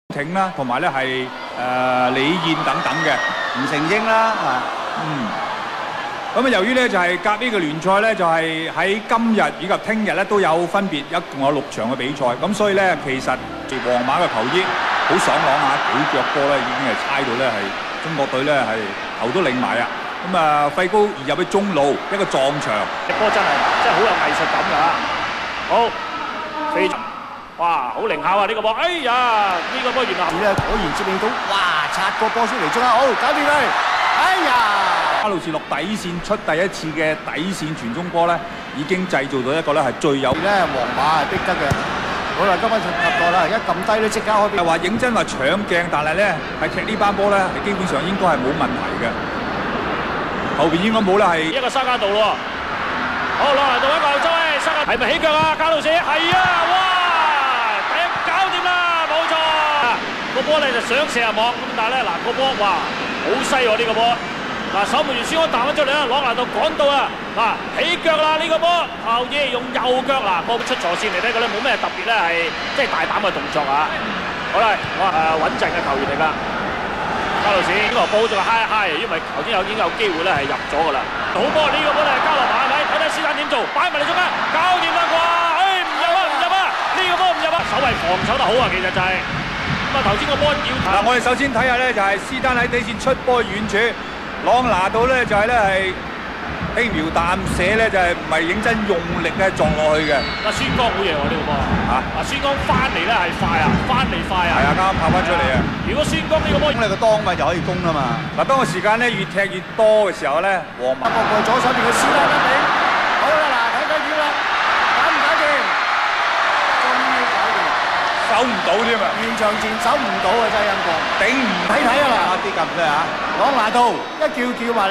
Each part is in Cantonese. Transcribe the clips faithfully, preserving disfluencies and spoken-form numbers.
挺啦，同埋咧係誒李燕等等嘅， 吳成英啦，啊， 嗯。咁啊，由於咧就係甲 A 嘅聯賽咧，就係喺今日以及聽日咧都有分別，一共有六場嘅比賽。咁所以咧，其實皇馬嘅球衣好爽朗啊，幾腳波咧已經係猜到咧係中國隊咧係頭都擰埋啊！咁啊，費高移入去中路一個撞牆， 波真係真係好有藝術感㗎。好，飛，哇，好靈巧啊！呢個波，哎呀，呢個波原來咧果然接應到，哇，擦個波出嚟中間，好，搞掂佢，哎呀！ 卡路士落底線出第一次嘅底線傳中波咧，已經製造到一個咧係最有咧皇馬係逼得嘅。好啦，今晚及過啦，而家撳低咧即刻開。 係話認真話搶鏡，但係咧係踢呢班波咧，基本上應該係冇問題嘅。後邊應該冇啦，係一個沙加道咯。好，落嚟到一個後洲咧，沙加係咪起腳啊？卡路士係啊，哇！第一搞掂啦，冇錯。個波咧就想射入網，咁但係咧嗱個波哇好犀喎呢個波。嗱，守門員孫安彈咗出嚟啦，朗拿度趕到啊！嗱，起腳啦呢個波，後嘢用右腳嗱，波出左線嚟睇佢咧冇咩特別咧係即係大膽嘅動作啊！好啦，我誒穩陣嘅球員嚟㗎，卡路士呢個波仲係嗨一嗨，因為頭先有已經有機會咧係入咗㗎啦。好波呢個波咧加落馬係咪？睇睇斯坦點做，擺埋嚟中間，搞掂啦啩！誒唔入啊唔入啊！呢個波唔入啊！守衞防守得好啊，其實就係咁啊頭先個波要嗱，我哋首先睇下咧就係斯丹喺底線出波遠處。朗拿度咧就係咧係輕描淡寫咧就係唔係認真用力咧撞落去嘅。 阿孫剛好嘢喎呢個波嚇！ 阿孫剛翻嚟咧係快啊，翻嚟快啊！ 係啊，啱啱跑翻出嚟啊！ 如果孫剛呢個波， 咁你個當咪就可以攻啦嘛。 嗱，當個時間咧越踢越多嘅時候咧，皇馬過過左手邊嘅斯丹一比，好啦嗱，睇睇點啦，搞唔搞掂？終於搞掂， 守唔到添啊！ 完場前守唔到啊，真係陰功， 頂唔睇睇啊嗱，啲咁嘅嚇。朗拿度一叫叫埋嚟，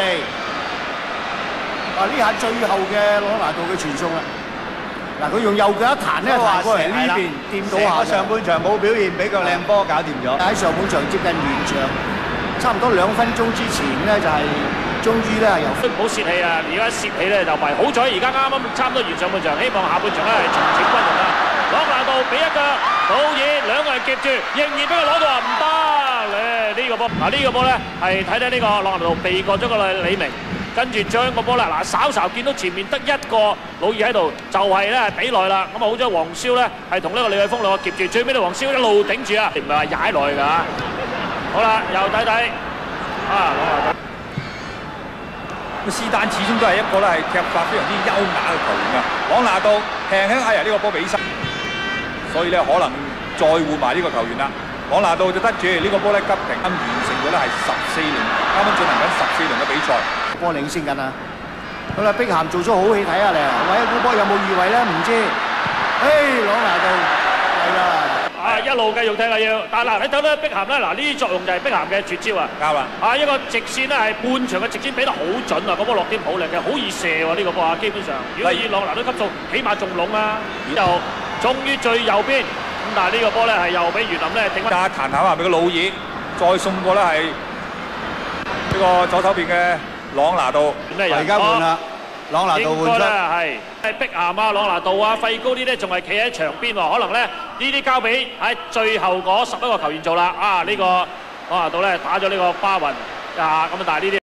啊呢下最後嘅朗拿度嘅傳送啦。嗱佢用右腳一彈咧，彈過嚟呢邊掂到下。上半場冇表現，俾個靚波搞掂咗。喺上半場接近完場，差唔多兩分鐘之前咧就係終於咧由唔好泄氣啊！而家泄氣咧就弊。好彩而家啱啱差唔多完上半場，希望下半場咧係重整軍容啦。朗拿度俾一腳，倒野兩個人夾住，仍然俾佢攞到啊唔得。呢個波嗱呢個波咧係睇睇呢個朗拿度避過咗個李明，跟住將個波啦嗱稍稍見到前面得一個老二喺度，就係咧比內啦。咁啊好彩黃蕭咧係同呢個李偉峰兩個夾住，最尾咧黃蕭一路頂住啊，唔係話踩落去㗎。好啦，又睇睇啊朗拿度。 斯丹始終都係一個咧係踢法非常之優雅嘅球員啊！朗拿度輕輕哎呀呢個波比身，所以咧可能再換埋呢個球員啦。朗拿度就得住呢個波咧急停，啱完成咗咧係十四輪，啱啱進行緊十四輪嘅比賽， 波領先緊啊！好啦，碧咸做咗好戲睇下咧，喂，估波有冇預位咧？唔知，誒朗拿度係啦。 啊！一路繼續踢啊要，但係嗱你睇到碧咸咧，嗱呢啲作用就係碧咸嘅絕招啊！ 啱啦！ 啊一個直線咧係半場嘅直線俾得好準啊！嗰波落點好靚嘅，好易射喎呢個波啊！基本上，如果以朗拿度級數，起碼中籠啊！然後終於最右邊，咁但係呢個波咧係又俾園林咧頂翻。 加彈下話俾個老二，再送過咧係呢個左手邊嘅朗拿度。 咩人？ 而家換啦，朗拿度換出。 係係碧咸啊、朗拿度啊、費高呢啲仲係企喺場邊喎，可能咧呢啲交俾喺最後嗰十一個球員做啦。啊呢個朗拿度咧打咗呢個巴雲啊，咁但係呢啲。